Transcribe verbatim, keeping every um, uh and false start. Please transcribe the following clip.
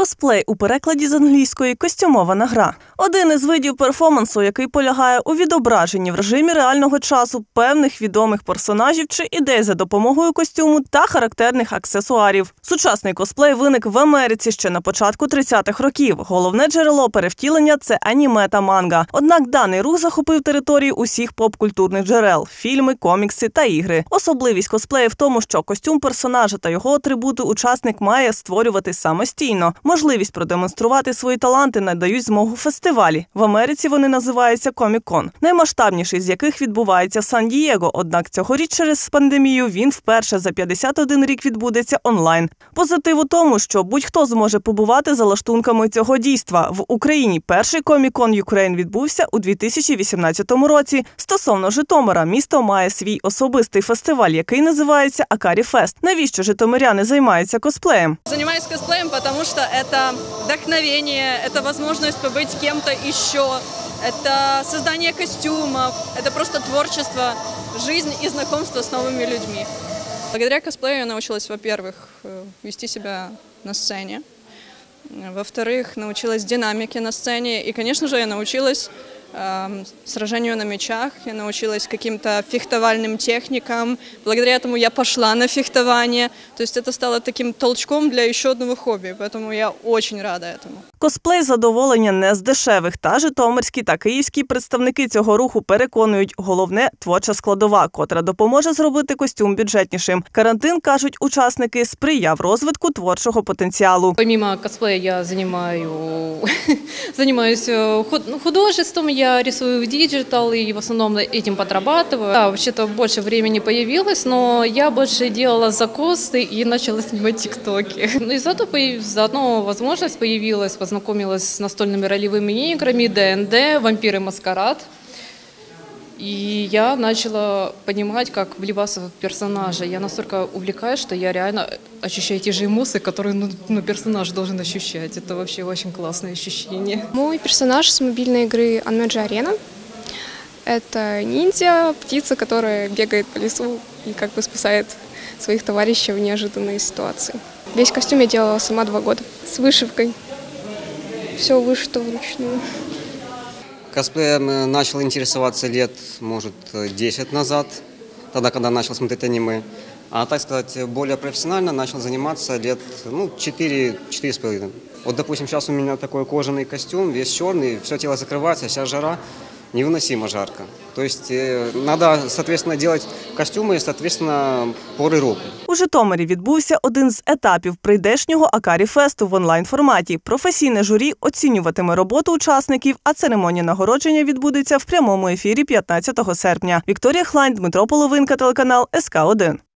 Косплей у перекладі з англійської «костюмована гра». Один із видів перформансу, який полягає у відображенні в режимі реального часу певних відомих персонажів чи ідей за допомогою костюму та характерних аксесуарів. Сучасний косплей виник в Америці ще на початку тридцятих років. Головне джерело перевтілення – це аніме та манга. Однак даний рух захопив територію усіх поп-культурних джерел – фільми, комікси та ігри. Особливість косплею в тому, що костюм персонажа та його атрибути учасник має створювати самостійно. Можливість продемонструвати свої таланти надають змогу фестивалі. В Америці вони називаються Комік-кон, наймасштабніший з яких відбувається в Сан-Дієго. Однак цьогоріч через пандемію він вперше за п'ятдесят один рік відбудеться онлайн. Позитив у тому, що будь-хто зможе побувати за лаштунками цього дійства. В Україні перший Комік-кон Юкрейн відбувся у дві тисячі вісімнадцятому році. Стосовно Житомира, місто має свій особистий фестиваль, який називається Акарі Фест. Навіщо житомиряни займаються косплеєм? Занимаюсь косплеем, потому что это вдохновение, это возможность побыть кем-то еще, это создание костюмов, это просто творчество, жизнь и знакомство с новыми людьми. Благодаря косплею я научилась, во-первых, вести себя на сцене, во-вторых, научилась динамике на сцене, и, конечно же, я научилась э, сражению на мечах, я научилась каким-то фехтовальным техникам, благодаря этому я пошла на фехтование, то есть это стало таким толчком для еще одного хобби, поэтому я очень рада этому. Косплей – задоволення не з дешевих, та житомирські та київські представники цього руху переконують, головне – творча складова, котра допоможе зробити костюм бюджетнішим. Карантин, кажуть учасники, сприяв розвитку творчого потенціалу. Помимо косплея я занимаю, занимаюсь художеством, я рисую в диджитал и в основном этим подрабатываю. Да, вообще-то больше времени появилось, но я больше делала закосы и начала снимать тиктоки. Ну и зато заодно возможность появилась, познакомилась с настольными ролевыми играми, дэ энд дэ, вампиры маскарад. И я начала понимать, как вливаться в персонажа. Я настолько увлекаюсь, что я реально ощущаю те же эмоции, которые ну, ну, персонаж должен ощущать. Это вообще очень классное ощущение. Мой персонаж с мобильной игры Unmatch Arena. Это ниндзя, птица, которая бегает по лесу и как бы спасает своих товарищей в неожиданной ситуации. Весь костюм я делала сама два года с вышивкой. Все вышито вручную. Косплеем начал интересоваться лет, может, десять назад, тогда, когда начал смотреть аниме. А, так сказать, более профессионально начал заниматься лет, ну, четыре-четыре с половиной. Вот, допустим, сейчас у меня такой кожаный костюм, весь черный, все тело закрывается, сейчас жара, невыносимо жарко. То есть надо, соответственно, делать костюмы, соответственно, поры року. У Житомирі відбувся один з етапів прийдешнього Акарі Фесту в онлайн-форматі. Професійне журі оцінюватиме роботу учасників, а церемонія нагородження відбудеться в прямому ефірі п'ятнадцятого серпня. Вікторія Хлань, Дмитро Половинка, телеканал ес ка один.